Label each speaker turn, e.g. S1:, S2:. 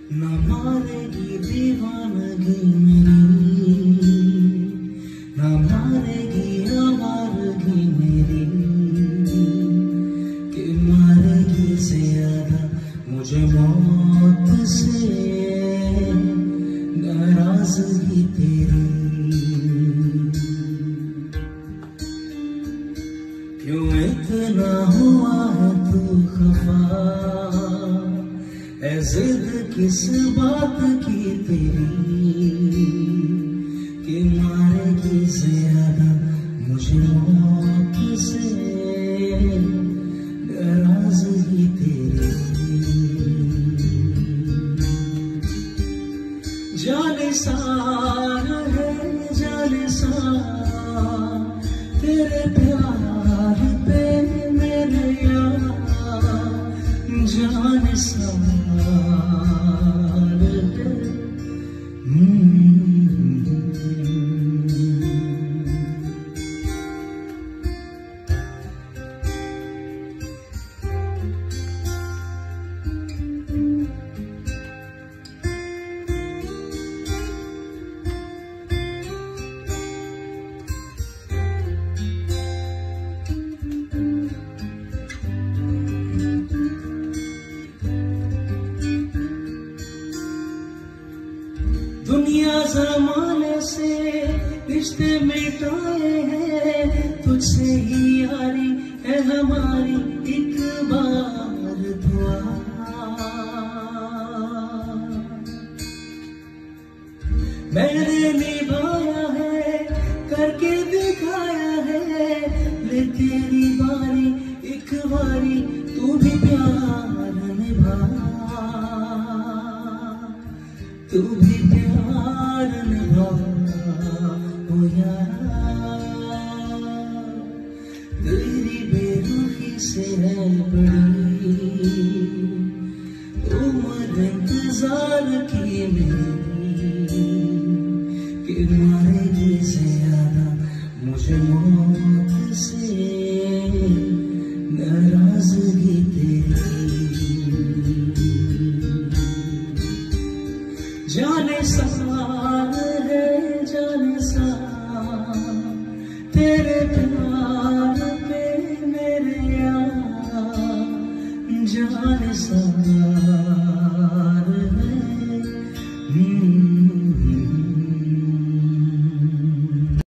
S1: ना मारेगी दीवानगी मेरी, ना मारेगी आवारगी मेरी, कि मारेगी ज्यादा मुझे मौत से नाराजगी तेरी। क्यों इतना हुआ है तू खफा, ऐ जिद किस बात की तेरी, कि मारेगी ज्यादा मुझे मौत से नाराजगी तेरी। जाने सार है जाने सार तेरे प्यार पे मेरे यार, जाने सार दुनिया जमाने से रिश्ते मिटाए हैं, तुझसे ही यारी है हमारी एक बार दुआ। मैंने निभाया है करके दिखाया है, ले तेरी बारी एक बारी तू भी प्यार निभा, तू भी प्यार निभा ओ यार। तेरी बेरुखी से है बड़ी उम्र इंतजार की मेरी, कि मारेगी ज्यादा मुझे मौत से नाराजगी तेरी। जाने सार है जाने सार तेरे प्यार